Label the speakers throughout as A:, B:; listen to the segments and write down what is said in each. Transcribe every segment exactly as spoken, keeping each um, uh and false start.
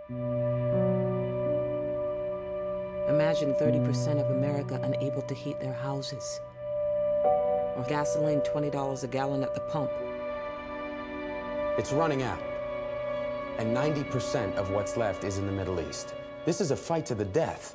A: Imagine thirty percent of America unable to heat their houses. Or gasoline twenty dollars a gallon at the pump.
B: It's running out. And ninety percent of what's left is in the Middle East. This is a fight to the death.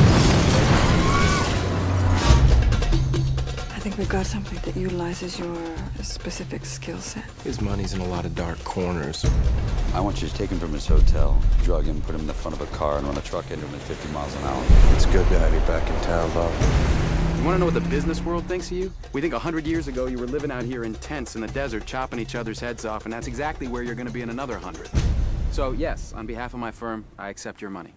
C: I think we've got something that utilizes your specific skill set.
D: His money's in a lot of dark corners.
E: I want you to take him from his hotel, drug him, put him in the front of a car, and run a truck into him at fifty miles an hour.
D: It's good to have you back in town, Bob.
F: You want to know what the business world thinks of you? We think a hundred years ago you were living out here in tents in the desert, chopping each other's heads off, and that's exactly where you're going to be in another hundred. So, yes, on behalf of my firm, I accept your money.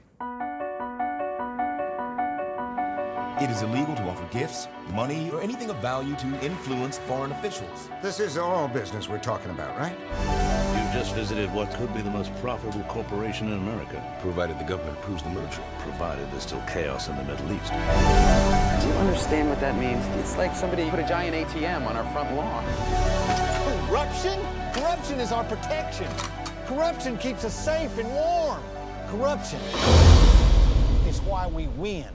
G: It is illegal to offer gifts, money, or anything of value to influence foreign officials.
H: This is all business we're talking about, right?
I: You've just visited what could be the most profitable corporation in America.
D: Provided the government approves the merger.
I: Provided there's still chaos in the Middle East.
F: Do you understand what that means? It's like somebody put a giant A T M on our front lawn.
J: Corruption? Corruption is our protection. Corruption keeps us safe and warm. Corruption is why we win.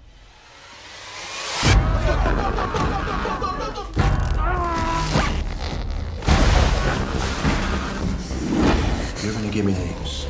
D: You're gonna give me names.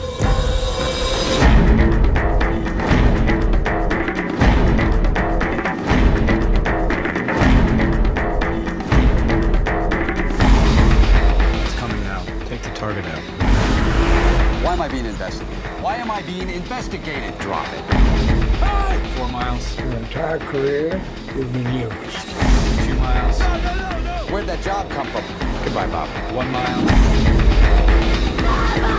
D: It's coming out. Take the target out.
E: Why am I being investigated? Why am I being investigated? Drop it.
K: Four miles.
L: Your entire career, you've been used.
K: Two miles.
E: No, no, no, no! Where'd that job come from?
K: Goodbye, Bob. One mile.